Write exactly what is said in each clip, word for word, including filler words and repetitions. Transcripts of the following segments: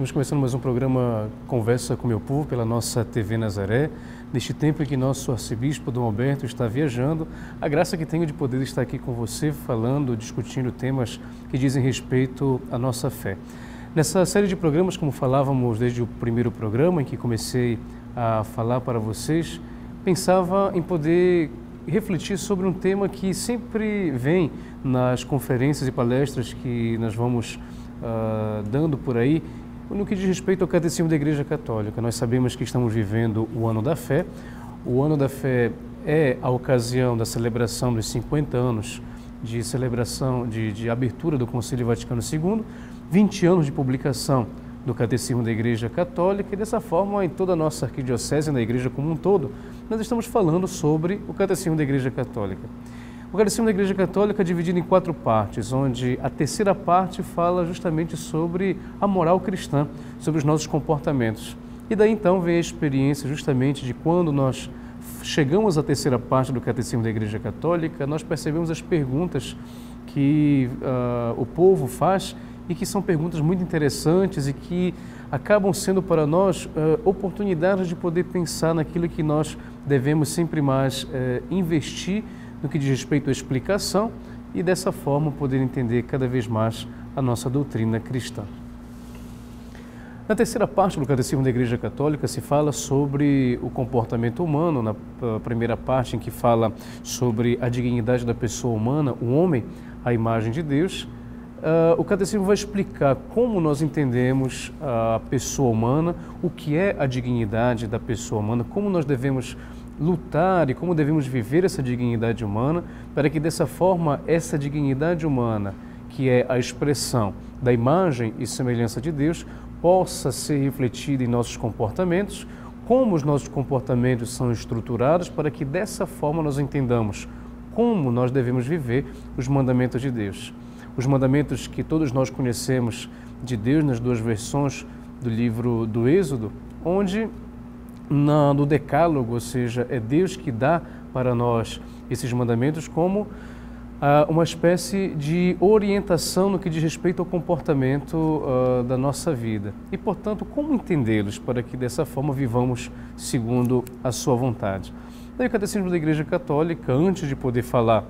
Estamos começando mais um programa Conversa com Meu Povo pela nossa T V Nazaré. Neste tempo em que nosso arcebispo Dom Alberto está viajando, a graça que tenho de poder estar aqui com você falando, discutindo temas que dizem respeito à nossa fé. Nessa série de programas, como falávamos desde o primeiro programa em que comecei a falar para vocês, pensava em poder refletir sobre um tema que sempre vem nas conferências e palestras que nós vamos uh, dando por aí, no que diz respeito ao Catecismo da Igreja Católica. Nós sabemos que estamos vivendo o Ano da Fé. O Ano da Fé é a ocasião da celebração dos cinquenta anos de celebração, de, de abertura do Concílio Vaticano segundo, vinte anos de publicação do Catecismo da Igreja Católica, e dessa forma, em toda a nossa arquidiocese, na Igreja como um todo, nós estamos falando sobre o Catecismo da Igreja Católica. O Catecismo da Igreja Católica é dividido em quatro partes, onde a terceira parte fala justamente sobre a moral cristã, sobre os nossos comportamentos. E daí então vem a experiência justamente de quando nós chegamos à terceira parte do Catecismo da Igreja Católica, nós percebemos as perguntas que uh, o povo faz e que são perguntas muito interessantes e que acabam sendo para nós uh, oportunidades de poder pensar naquilo que nós devemos sempre mais uh, investir no que diz respeito à explicação e dessa forma poder entender cada vez mais a nossa doutrina cristã. Na terceira parte do Catecismo da Igreja Católica se fala sobre o comportamento humano, na primeira parte em que fala sobre a dignidade da pessoa humana, o homem, a imagem de Deus. Uh, o Catecismo vai explicar como nós entendemos a pessoa humana, o que é a dignidade da pessoa humana, como nós devemos lutar e como devemos viver essa dignidade humana, para que dessa forma essa dignidade humana, que é a expressão da imagem e semelhança de Deus, possa ser refletida em nossos comportamentos, como os nossos comportamentos são estruturados, para que dessa forma nós entendamos como nós devemos viver os mandamentos de Deus. Os mandamentos que todos nós conhecemos de Deus nas duas versões do livro do Êxodo, onde na, no Decálogo, ou seja, é Deus que dá para nós esses mandamentos como ah, uma espécie de orientação no que diz respeito ao comportamento ah, da nossa vida. E, portanto, como entendê-los para que dessa forma vivamos segundo a sua vontade. Daí o Catecismo da Igreja Católica, antes de poder falar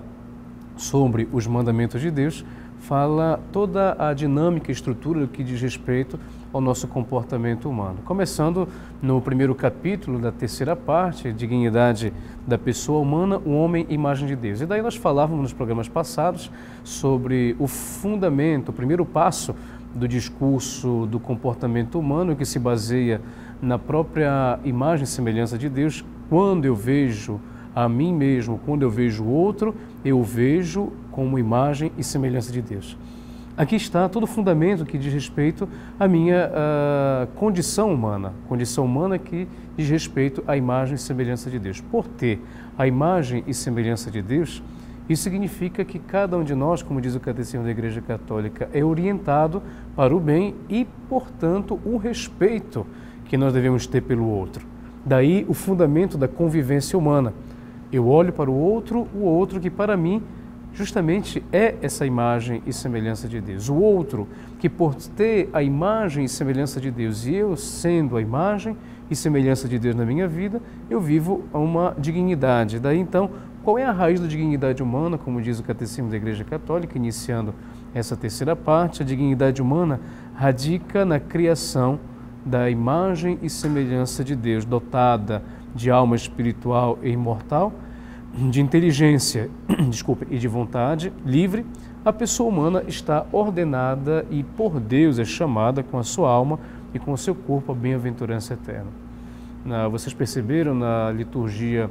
sobre os mandamentos de Deus, fala toda a dinâmica e estrutura que diz respeito ao nosso comportamento humano. Começando no primeiro capítulo da terceira parte, dignidade da pessoa humana, o homem, imagem de Deus. E daí nós falávamos nos programas passados sobre o fundamento, o primeiro passo do discurso do comportamento humano, que se baseia na própria imagem e semelhança de Deus. Quando eu vejo a mim mesmo, quando eu vejo o outro, eu vejo como imagem e semelhança de Deus. Aqui está todo o fundamento que diz respeito à minha uh, condição humana, condição humana que diz respeito à imagem e semelhança de Deus. Por ter a imagem e semelhança de Deus, isso significa que cada um de nós, como diz o Catecismo da Igreja Católica, é orientado para o bem e, portanto, o respeito que nós devemos ter pelo outro. Daí o fundamento da convivência humana. Eu olho para o outro, o outro que para mim justamente é essa imagem e semelhança de Deus. O outro que por ter a imagem e semelhança de Deus e eu sendo a imagem e semelhança de Deus na minha vida, eu vivo uma dignidade. Daí então, qual é a raiz da dignidade humana, como diz o Catecismo da Igreja Católica, iniciando essa terceira parte? A dignidade humana radica na criação da imagem e semelhança de Deus, dotada de alma espiritual e imortal, de inteligência, desculpe, e de vontade livre. A pessoa humana está ordenada e por Deus é chamada com a sua alma e com o seu corpo a bem-aventurança eterna. Na, vocês perceberam na liturgia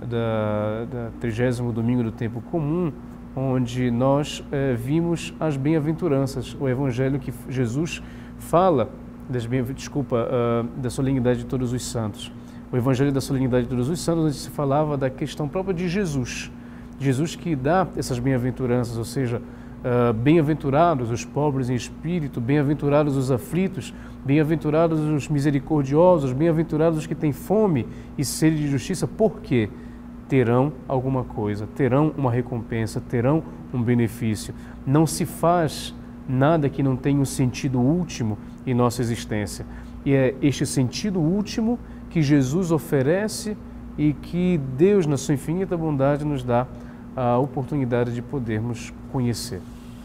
da, da trigésimo domingo do tempo comum, onde nós eh, vimos as bem-aventuranças, o evangelho que Jesus fala das bem, desculpa, uh, da solenidade de todos os santos. O Evangelho da Solenidade de Todos os Santos, onde se falava da questão própria de Jesus. Jesus que dá essas bem-aventuranças, ou seja, uh, bem-aventurados os pobres em espírito, bem-aventurados os aflitos, bem-aventurados os misericordiosos, bem-aventurados os que têm fome e sede de justiça, porque terão alguma coisa, terão uma recompensa, terão um benefício. Não se faz nada que não tenha um sentido último em nossa existência. E é este sentido último que Jesus oferece e que Deus, na sua infinita bondade, nos dá a oportunidade de podermos conhecer.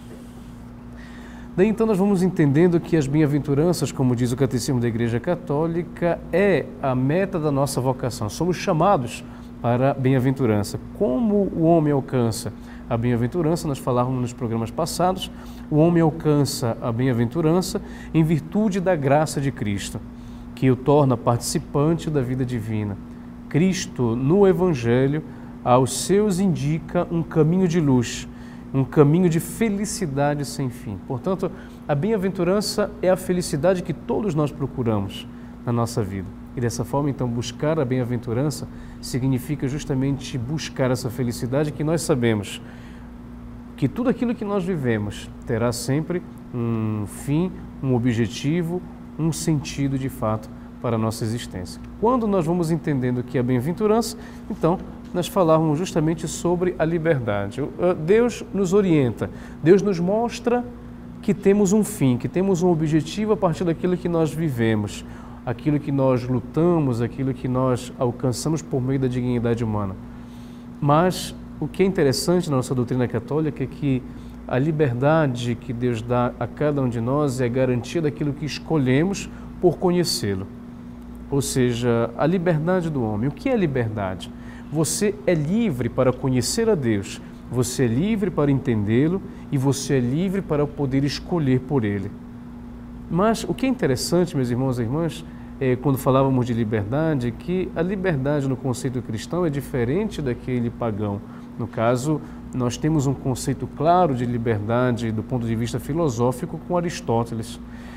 Daí então nós vamos entendendo que as bem-aventuranças, como diz o Catecismo da Igreja Católica, é a meta da nossa vocação. Somos chamados para a bem-aventurança. Como o homem alcança a bem-aventurança? Nós falávamos nos programas passados, o homem alcança a bem-aventurança em virtude da graça de Cristo, que o torna participante da vida divina. Cristo, no Evangelho, aos seus indica um caminho de luz, um caminho de felicidade sem fim. Portanto, a bem-aventurança é a felicidade que todos nós procuramos na nossa vida. E dessa forma, então, buscar a bem-aventurança significa justamente buscar essa felicidade que nós sabemos que tudo aquilo que nós vivemos terá sempre um fim, um objetivo, um sentido de fato para a nossa existência. Quando nós vamos entendendo que é a bem-aventurança, então, nós falávamos justamente sobre a liberdade. Deus nos orienta, Deus nos mostra que temos um fim, que temos um objetivo a partir daquilo que nós vivemos, aquilo que nós lutamos, aquilo que nós alcançamos por meio da dignidade humana. Mas o que é interessante na nossa doutrina católica é que a liberdade que Deus dá a cada um de nós é garantia daquilo que escolhemos por conhecê-lo. Ou seja, a liberdade do homem. O que é liberdade? Você é livre para conhecer a Deus, você é livre para entendê-lo e você é livre para poder escolher por Ele. Mas o que é interessante, meus irmãos e irmãs, é, quando falávamos de liberdade, que a liberdade no conceito cristão é diferente daquele pagão. No caso, nós temos um conceito claro de liberdade do ponto de vista filosófico com Aristóteles.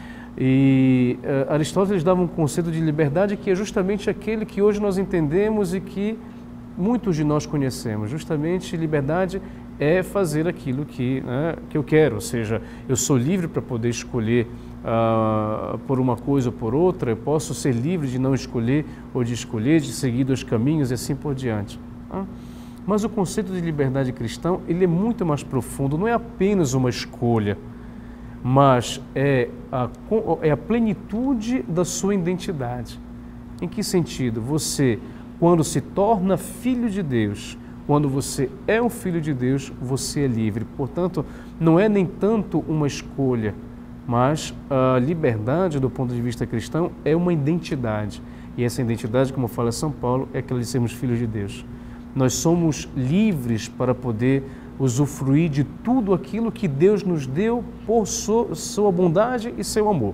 E uh, Aristóteles dava um conceito de liberdade que é justamente aquele que hoje nós entendemos e que muitos de nós conhecemos. Justamente, liberdade é fazer aquilo que, né, que eu quero, ou seja, eu sou livre para poder escolher uh, por uma coisa ou por outra, eu posso ser livre de não escolher ou de escolher, de seguir dois caminhos e assim por diante. Né? Mas o conceito de liberdade cristão, ele é muito mais profundo, não é apenas uma escolha, mas é a, é a plenitude da sua identidade. Em que sentido? Você, quando se torna filho de Deus, quando você é um filho de Deus, você é livre. Portanto, não é nem tanto uma escolha, mas a liberdade do ponto de vista cristão é uma identidade. E essa identidade, como fala São Paulo, é aquela de sermos filhos de Deus. Nós somos livres para poder usufruir de tudo aquilo que Deus nos deu por sua bondade e seu amor.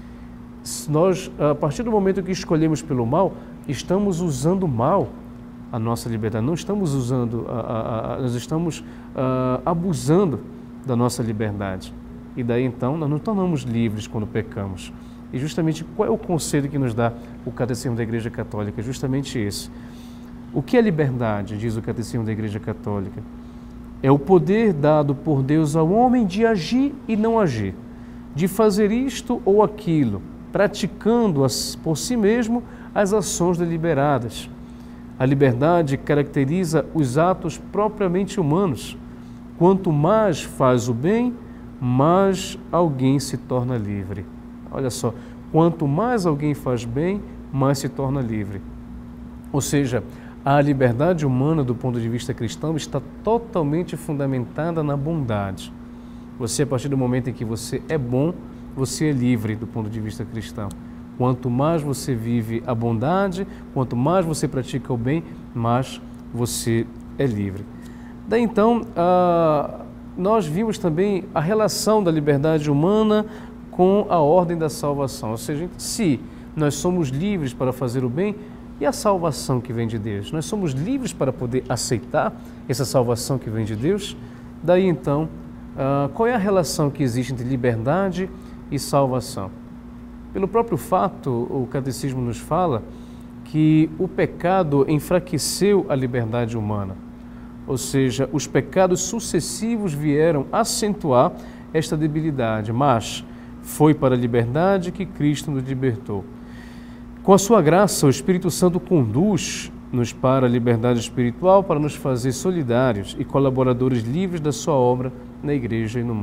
Nós, a partir do momento que escolhemos pelo mal, estamos usando mal a nossa liberdade, não estamos usando, a, a, a, nós estamos a, abusando da nossa liberdade. E daí então nós não tornamos livres quando pecamos. E justamente qual é o conselho que nos dá o Catecismo da Igreja Católica? Justamente esse. O que é liberdade, diz o Catecismo da Igreja Católica? É o poder dado por Deus ao homem de agir e não agir, de fazer isto ou aquilo, praticando por si mesmo as ações deliberadas. A liberdade caracteriza os atos propriamente humanos. Quanto mais faz o bem, mais alguém se torna livre. Olha só, quanto mais alguém faz bem, mais se torna livre. Ou seja, a liberdade humana do ponto de vista cristão está totalmente fundamentada na bondade. Você, a partir do momento em que você é bom, você é livre do ponto de vista cristão. Quanto mais você vive a bondade, quanto mais você pratica o bem, mais você é livre. Daí então, ah, nós vimos também a relação da liberdade humana com a ordem da salvação. Ou seja, se nós somos livres para fazer o bem, e a salvação que vem de Deus? Nós somos livres para poder aceitar essa salvação que vem de Deus? Daí então, ah, qual é a relação que existe entre liberdade e salvação? Pelo próprio fato, o Catecismo nos fala que o pecado enfraqueceu a liberdade humana. Ou seja, os pecados sucessivos vieram acentuar esta debilidade, mas foi para a liberdade que Cristo nos libertou. Com a sua graça, o Espírito Santo conduz-nos para a liberdade espiritual para nos fazer solidários e colaboradores livres da sua obra na Igreja e no mundo.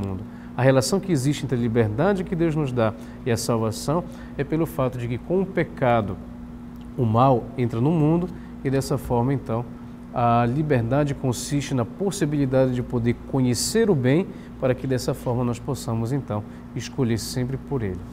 A relação que existe entre a liberdade que Deus nos dá e a salvação é pelo fato de que com o pecado o mal entra no mundo e dessa forma então a liberdade consiste na possibilidade de poder conhecer o bem para que dessa forma nós possamos então escolher sempre por ele.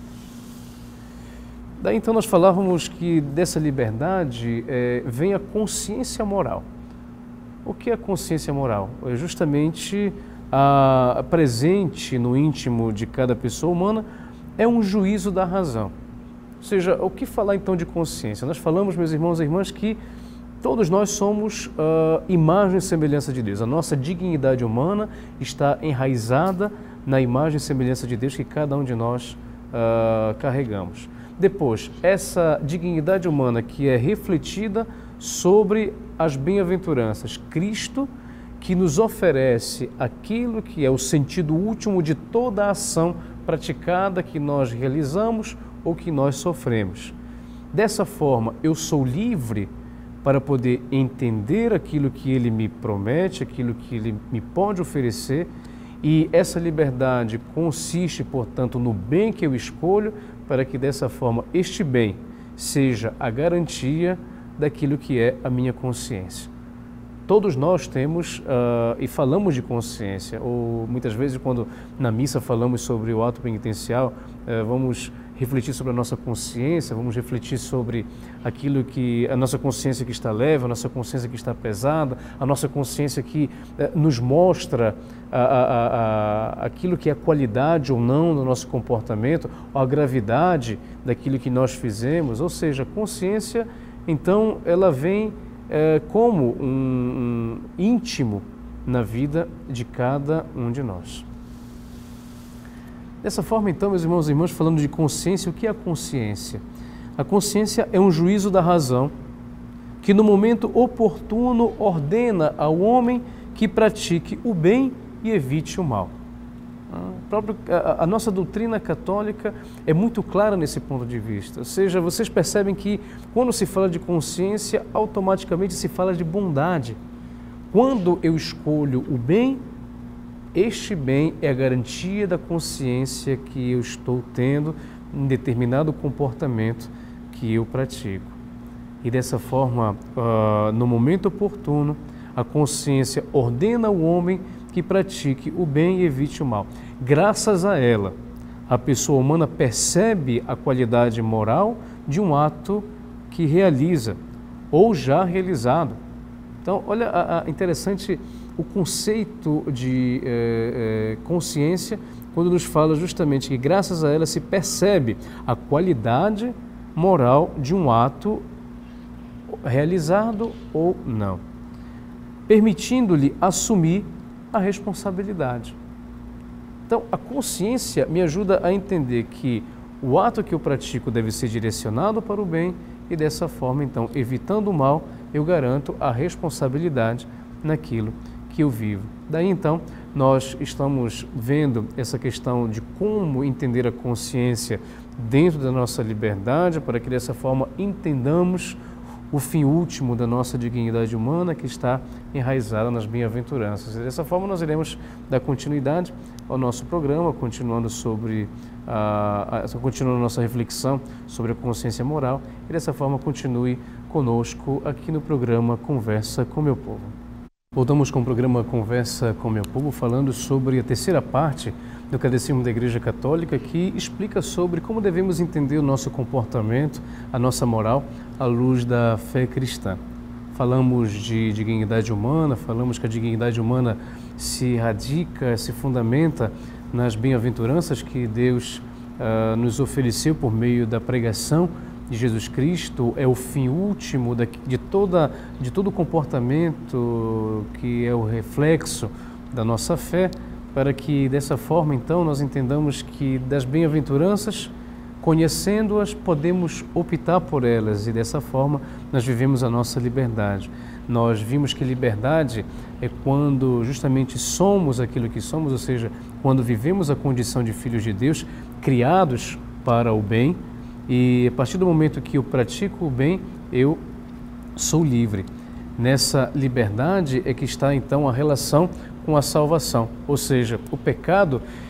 Daí então nós falávamos que dessa liberdade é, vem a consciência moral. O que é a consciência moral? É justamente a, a presente no íntimo de cada pessoa humana é um juízo da razão. Ou seja, o que falar então de consciência? Nós falamos, meus irmãos e irmãs, que todos nós somos uh, imagem e semelhança de Deus. A nossa dignidade humana está enraizada na imagem e semelhança de Deus que cada um de nós uh, carregamos. Depois, essa dignidade humana que é refletida sobre as bem-aventuranças, Cristo que nos oferece aquilo que é o sentido último de toda a ação praticada que nós realizamos ou que nós sofremos. Dessa forma, eu sou livre para poder entender aquilo que Ele me promete, aquilo que Ele me pode oferecer, e essa liberdade consiste, portanto, no bem que eu escolho, para que dessa forma este bem seja a garantia daquilo que é a minha consciência. Todos nós temos uh, e falamos de consciência, ou muitas vezes quando na missa falamos sobre o ato penitencial, uh, vamos refletir sobre a nossa consciência, vamos refletir sobre aquilo que a nossa consciência que está leve, a nossa consciência que está pesada, a nossa consciência que uh, nos mostra a, a, a, aquilo que é a qualidade ou não do nosso comportamento, ou a gravidade daquilo que nós fizemos, ou seja, a consciência, então, ela vem É, como um, um íntimo na vida de cada um de nós. Dessa forma, então, meus irmãos e irmãs, falando de consciência, o que é a consciência? A consciência é um juízo da razão que, no momento oportuno, ordena ao homem que pratique o bem e evite o mal. A, própria, a, a nossa doutrina católica é muito clara nesse ponto de vista. Ou seja, vocês percebem que quando se fala de consciência, automaticamente se fala de bondade. Quando eu escolho o bem, este bem é a garantia da consciência que eu estou tendo em determinado comportamento que eu pratico. E dessa forma, uh, no momento oportuno, a consciência ordena ao homem que pratique o bem e evite o mal. Graças a ela, a pessoa humana percebe a qualidade moral de um ato que realiza ou já realizado. Então, olha a, a interessante o conceito de eh, eh, consciência quando nos fala justamente que graças a ela se percebe a qualidade moral de um ato realizado ou não, permitindo-lhe assumir a responsabilidade. Então, a consciência me ajuda a entender que o ato que eu pratico deve ser direcionado para o bem e dessa forma, então, evitando o mal, eu garanto a responsabilidade naquilo que eu vivo. Daí, então, nós estamos vendo essa questão de como entender a consciência dentro da nossa liberdade, para que dessa forma entendamos o fim último da nossa dignidade humana que está enraizada nas bem-aventuranças. E dessa forma nós iremos dar continuidade ao nosso programa, continuando sobre a, a, continuando a nossa reflexão sobre a consciência moral, e dessa forma continue conosco aqui no programa Conversa com Meu Povo. Voltamos com o programa Conversa com Meu Povo, falando sobre a terceira parte do Catecismo da Igreja Católica, que explica sobre como devemos entender o nosso comportamento, a nossa moral, à luz da fé cristã. Falamos de dignidade humana, falamos que a dignidade humana se radica, se fundamenta nas bem-aventuranças que Deus uh, nos ofereceu por meio da pregação de Jesus Cristo, é o fim último de, toda, de todo o comportamento que é o reflexo da nossa fé, para que dessa forma, então, nós entendamos que das bem-aventuranças, conhecendo-as, podemos optar por elas e dessa forma nós vivemos a nossa liberdade. Nós vimos que liberdade é quando justamente somos aquilo que somos, ou seja, quando vivemos a condição de filhos de Deus, criados para o bem, e a partir do momento que eu pratico o bem, eu sou livre. Nessa liberdade é que está então a relação com a salvação, ou seja, o pecado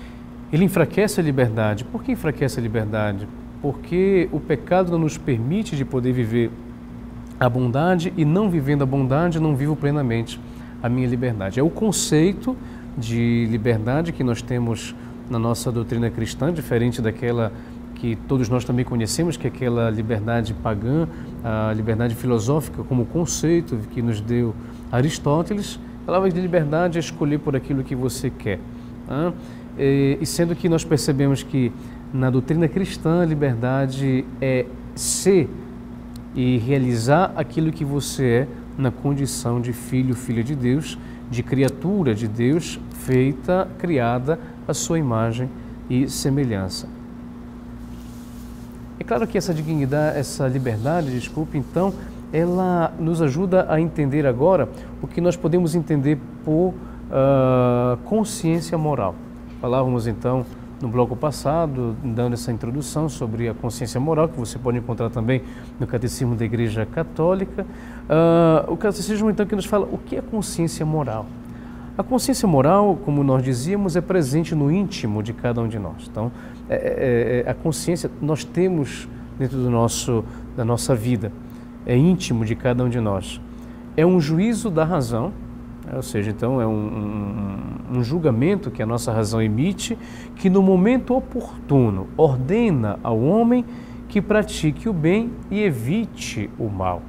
Ele enfraquece a liberdade. Por que enfraquece a liberdade? Porque o pecado não nos permite de poder viver a bondade, e não vivendo a bondade, não vivo plenamente a minha liberdade. É o conceito de liberdade que nós temos na nossa doutrina cristã, diferente daquela que todos nós também conhecemos, que é aquela liberdade pagã, a liberdade filosófica como conceito que nos deu Aristóteles. Palavra de liberdade é escolher por aquilo que você quer. Né? E sendo que nós percebemos que na doutrina cristã a liberdade é ser e realizar aquilo que você é na condição de filho, filha de Deus, de criatura de Deus, feita, criada à sua imagem e semelhança. É claro que essa dignidade, essa liberdade, desculpe, então, ela nos ajuda a entender agora o que nós podemos entender por uh, consciência moral. Falávamos então no bloco passado, dando essa introdução sobre a consciência moral, que você pode encontrar também no Catecismo da Igreja Católica. Uh, o Catecismo então que nos fala o que é consciência moral. A consciência moral, como nós dizíamos, é presente no íntimo de cada um de nós. Então, é, é, a consciência nós temos dentro do nosso, da nossa vida, é íntimo de cada um de nós. É um juízo da razão, ou seja, então é um, um, um julgamento que a nossa razão emite, que no momento oportuno ordena ao homem que pratique o bem e evite o mal.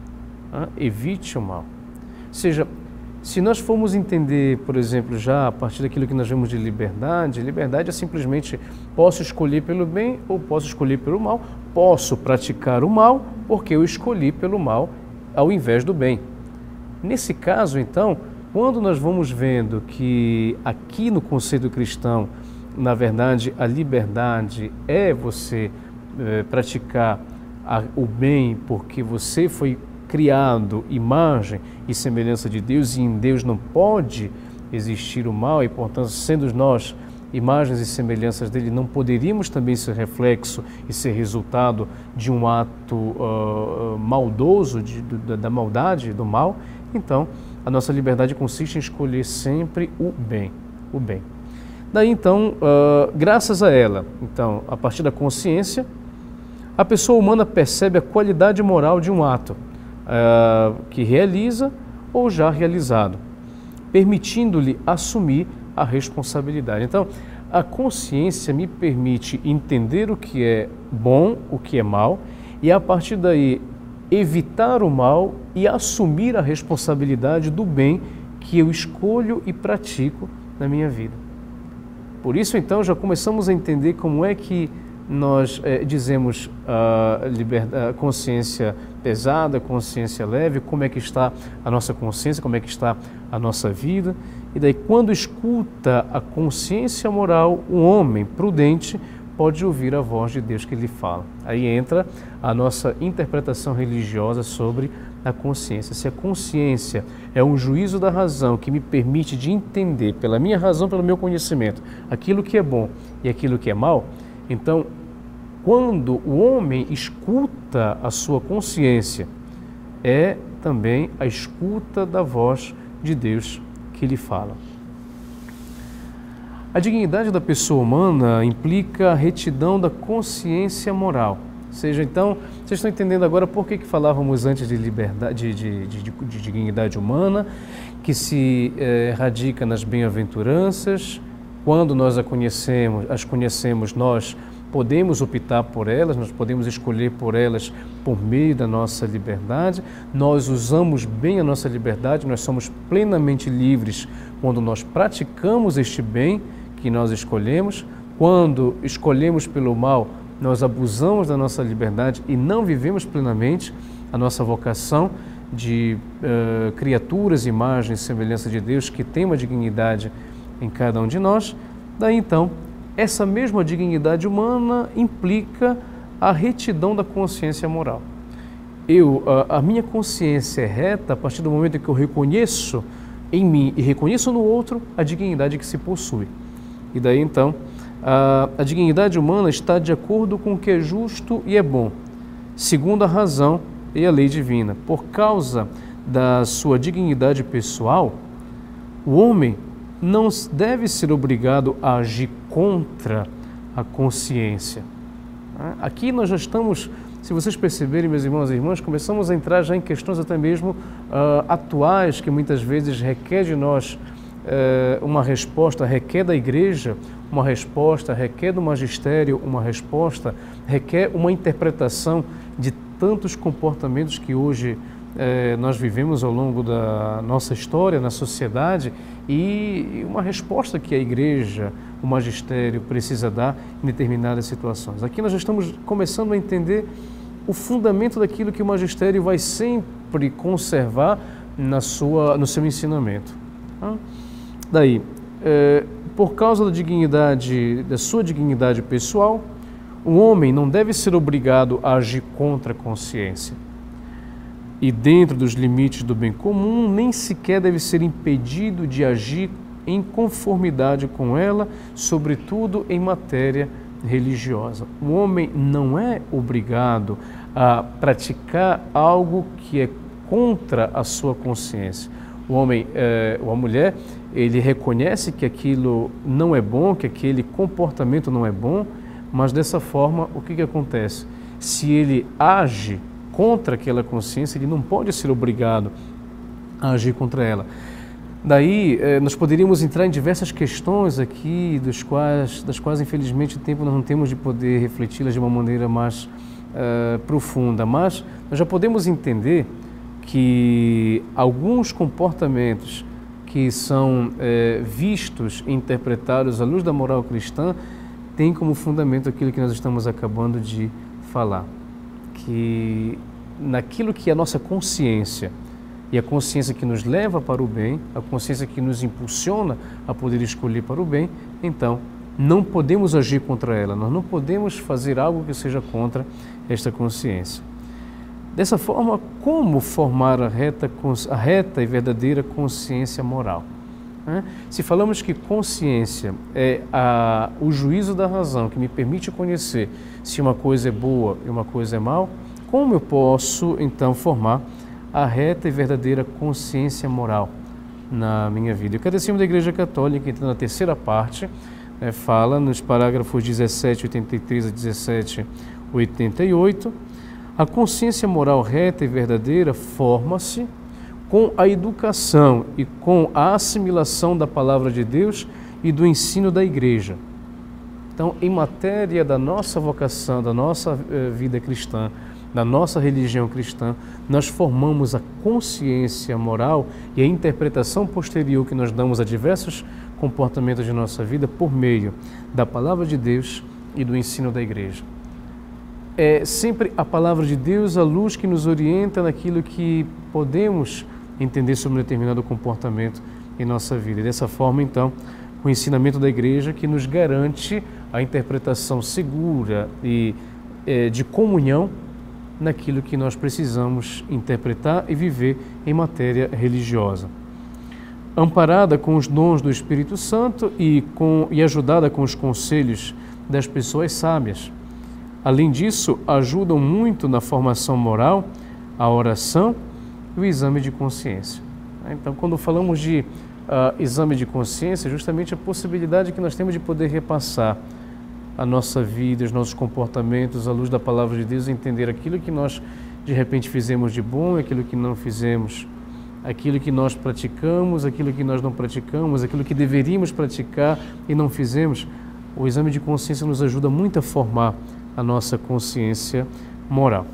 Ah, evite o mal. Ou seja, se nós formos entender, por exemplo, já a partir daquilo que nós vemos de liberdade, liberdade é simplesmente posso escolher pelo bem ou posso escolher pelo mal, posso praticar o mal porque eu escolhi pelo mal ao invés do bem. Nesse caso, então, quando nós vamos vendo que aqui no conceito cristão, na verdade, a liberdade é você é, praticar a, o bem porque você foi criado imagem e semelhança de Deus, e em Deus não pode existir o mal, e portanto, sendo nós imagens e semelhanças dele, não poderíamos também ser reflexo e ser resultado de um ato uh, maldoso, de, de, da maldade, do mal. Então, a nossa liberdade consiste em escolher sempre o bem, o bem. Daí então, uh, graças a ela, então, a partir da consciência, a pessoa humana percebe a qualidade moral de um ato uh, que realiza ou já realizado, permitindo-lhe assumir a responsabilidade. Então, a consciência me permite entender o que é bom, o que é mal, e a partir daí evitar o mal e assumir a responsabilidade do bem que eu escolho e pratico na minha vida. Por isso, então, já começamos a entender como é que nós é, dizemos a uh, uh, consciência pesada, consciência leve, como é que está a nossa consciência, como é que está a nossa vida. E daí, quando escuta a consciência moral, o homem prudente pode ouvir a voz de Deus que lhe fala. Aí entra a nossa interpretação religiosa sobre a consciência. Se a consciência é um juízo da razão que me permite de entender, pela minha razão, pelo meu conhecimento, aquilo que é bom e aquilo que é mal, então, quando o homem escuta a sua consciência, é também a escuta da voz de Deus que lhe fala. A dignidade da pessoa humana implica a retidão da consciência moral. Ou seja, então, vocês estão entendendo agora por que, que falávamos antes de, liberdade, de, de, de, de dignidade humana, que se eh, radica nas bem-aventuranças. Quando nós a conhecemos, as conhecemos, nós podemos optar por elas, nós podemos escolher por elas por meio da nossa liberdade. Nós usamos bem a nossa liberdade, nós somos plenamente livres quando nós praticamos este bem que nós escolhemos. Quando escolhemos pelo mal, nós abusamos da nossa liberdade e não vivemos plenamente a nossa vocação de uh, criaturas, imagens, semelhança de Deus, que tem uma dignidade em cada um de nós. Daí então, essa mesma dignidade humana implica a retidão da consciência moral. Eu, a, a minha consciência é reta a partir do momento em que eu reconheço em mim e reconheço no outro a dignidade que se possui. E daí então, a, a dignidade humana está de acordo com o que é justo e é bom, segundo a razão e a lei divina. Por causa da sua dignidade pessoal, o homem não deve ser obrigado a agir contra a consciência. Aqui nós já estamos, se vocês perceberem, meus irmãos e irmãs, começamos a entrar já em questões até mesmo uh, atuais, que muitas vezes requer de nós uh, uma resposta, requer da igreja uma resposta, requer do magistério uma resposta, requer uma interpretação de tantos comportamentos que hoje eh, nós vivemos ao longo da nossa história na sociedade, e uma resposta que a igreja, o magistério precisa dar em determinadas situações. Aqui nós já estamos começando a entender o fundamento daquilo que o magistério vai sempre conservar na sua, no seu ensinamento. Tá? Daí, eh, por causa da dignidade, da sua dignidade pessoal, o homem não deve ser obrigado a agir contra a consciência. E dentro dos limites do bem comum, nem sequer deve ser impedido de agir em conformidade com ela, sobretudo em matéria religiosa. O homem não é obrigado a praticar algo que é contra a sua consciência. O homem eh, ou a mulher, ele reconhece que aquilo não é bom, que aquele comportamento não é bom, mas dessa forma, o que que acontece? Se ele age contra aquela consciência, ele não pode ser obrigado a agir contra ela. Daí, eh, nós poderíamos entrar em diversas questões aqui, dos quais, das quais, infelizmente, o tempo nós não temos de poder refleti-las de uma maneira mais eh, profunda, mas nós já podemos entender que alguns comportamentos que são é, vistos e interpretados à luz da moral cristã têm como fundamento aquilo que nós estamos acabando de falar, que naquilo que é a nossa consciência, e a consciência que nos leva para o bem, a consciência que nos impulsiona a poder escolher para o bem, então não podemos agir contra ela, nós não podemos fazer algo que seja contra esta consciência. Dessa forma, como formar a reta, a reta e verdadeira consciência moral? Se falamos que consciência é a, o juízo da razão que me permite conhecer se uma coisa é boa e uma coisa é mal, como eu posso então formar a reta e verdadeira consciência moral na minha vida? O Catecismo da Igreja Católica, então, na terceira parte, é, fala nos parágrafos dezessete, oitenta e três a dezessete, oitenta e oito, a consciência moral reta e verdadeira forma-se com a educação e com a assimilação da palavra de Deus e do ensino da Igreja. Então, em matéria da nossa vocação, da nossa eh, vida cristã, da nossa religião cristã, nós formamos a consciência moral e a interpretação posterior que nós damos a diversos comportamentos de nossa vida por meio da palavra de Deus e do ensino da Igreja. É sempre a palavra de Deus a luz que nos orienta naquilo que podemos entender sobre um determinado comportamento em nossa vida. E dessa forma, então, o ensinamento da Igreja que nos garante a interpretação segura e é, de comunhão naquilo que nós precisamos interpretar e viver em matéria religiosa. Amparada com os dons do Espírito Santo e, com, e ajudada com os conselhos das pessoas sábias. Além disso, ajudam muito na formação moral, a oração e o exame de consciência. Então, quando falamos de uh, exame de consciência, justamente a possibilidade que nós temos de poder repassar a nossa vida, os nossos comportamentos à luz da palavra de Deus, entender aquilo que nós de repente fizemos de bom, aquilo que não fizemos, aquilo que nós praticamos, aquilo que nós não praticamos, aquilo que deveríamos praticar e não fizemos. O exame de consciência nos ajuda muito a formar a nossa consciência moral.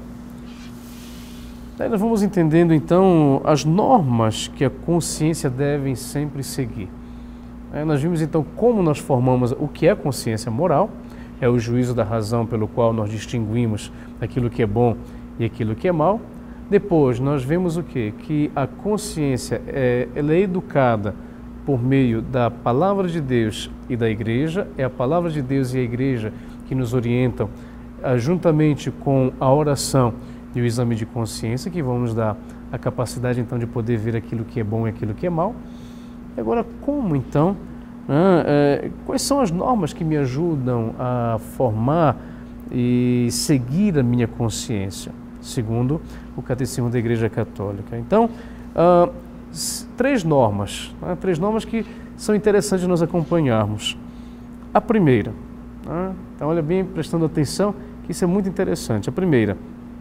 Daí nós vamos entendendo então as normas que a consciência deve sempre seguir. É, nós vimos então como nós formamos o que é consciência moral, é o juízo da razão pelo qual nós distinguimos aquilo que é bom e aquilo que é mal. Depois nós vemos o quê? Que a consciência é, ela é educada por meio da palavra de Deus e da Igreja, é a palavra de Deus e a Igreja que nos orientam, juntamente com a oração e o exame de consciência, que vão nos dar a capacidade então de poder ver aquilo que é bom e aquilo que é mal. Agora, como então, né, é, quais são as normas que me ajudam a formar e seguir a minha consciência, segundo o Catecismo da Igreja Católica? Então, ah, três normas, né, três normas que são interessantes nós acompanharmos. A primeira, né? Então olha bem, prestando atenção, que isso é muito interessante. A primeira,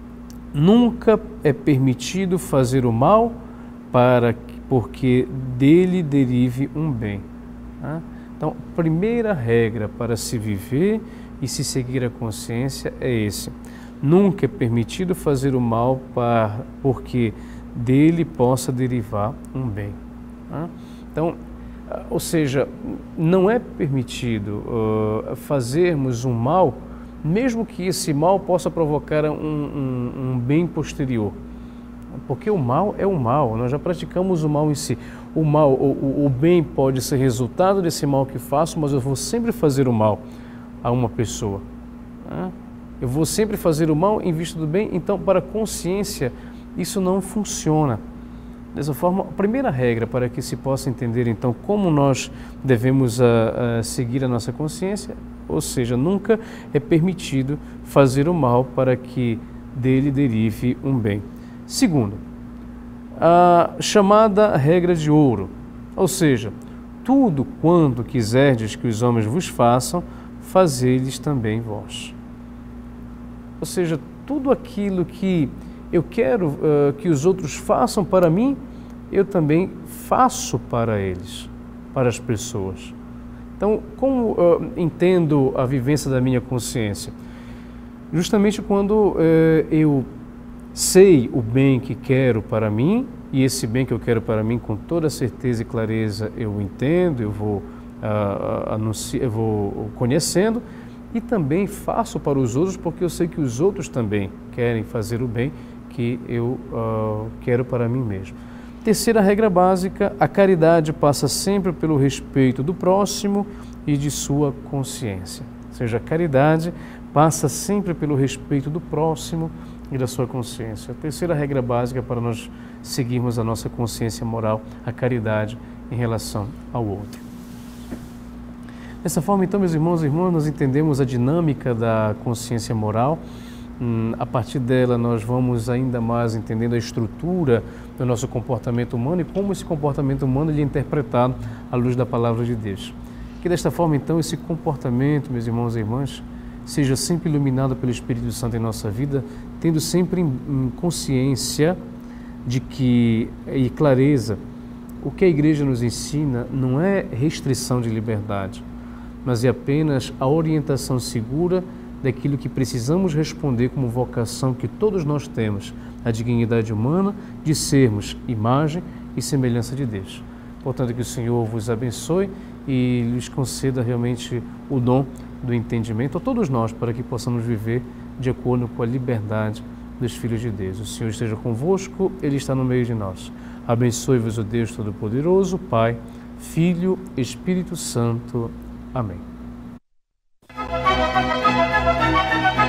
nunca é permitido fazer o mal para que, porque dele derive um bem. Né? Então, a primeira regra para se viver e se seguir a consciência é esse. Nunca é permitido fazer o mal para, porque dele possa derivar um bem. Né? Então, ou seja, não é permitido uh, fazermos um mal, mesmo que esse mal possa provocar um, um, um bem posterior. Porque o mal é o mal, nós já praticamos o mal em si. O mal, o, o bem pode ser resultado desse mal que faço, mas eu vou sempre fazer o mal a uma pessoa. Né? Eu vou sempre fazer o mal em vista do bem, então para a consciência isso não funciona. Dessa forma, a primeira regra para que se possa entender então como nós devemos a, a seguir a nossa consciência, ou seja, nunca é permitido fazer o mal para que dele derive um bem. Segundo, a chamada regra de ouro, ou seja, tudo quanto quiserdes que os homens vos façam, fazei-lhes também vós. Ou seja, tudo aquilo que eu quero uh, que os outros façam para mim, eu também faço para eles, para as pessoas. Então, como uh, entendo a vivência da minha consciência? Justamente quando uh, eu sei o bem que quero para mim, e esse bem que eu quero para mim, com toda certeza e clareza, eu entendo, eu vou, uh, anunci- eu vou conhecendo, e também faço para os outros, porque eu sei que os outros também querem fazer o bem que eu uh, quero para mim mesmo. Terceira regra básica, a caridade passa sempre pelo respeito do próximo e de sua consciência. Ou seja, a caridade passa sempre pelo respeito do próximo e da sua consciência. A terceira regra básica para nós seguirmos a nossa consciência moral, a caridade em relação ao outro. Dessa forma, então, meus irmãos e irmãs, nós entendemos a dinâmica da consciência moral. Hum, a partir dela, nós vamos ainda mais entendendo a estrutura do nosso comportamento humano e como esse comportamento humano ele é interpretado à luz da palavra de Deus. Que desta forma, então, esse comportamento, meus irmãos e irmãs, seja sempre iluminado pelo Espírito Santo em nossa vida, tendo sempre em consciência de que, e clareza, o que a Igreja nos ensina não é restrição de liberdade, mas é apenas a orientação segura daquilo que precisamos responder como vocação que todos nós temos, a dignidade humana de sermos imagem e semelhança de Deus. Portanto, que o Senhor vos abençoe e lhes conceda realmente o dom do entendimento a todos nós, para que possamos viver de acordo com a liberdade dos filhos de Deus. O Senhor esteja convosco, Ele está no meio de nós. Abençoe-vos o Deus Todo-Poderoso, Pai, Filho, Espírito Santo. Amém.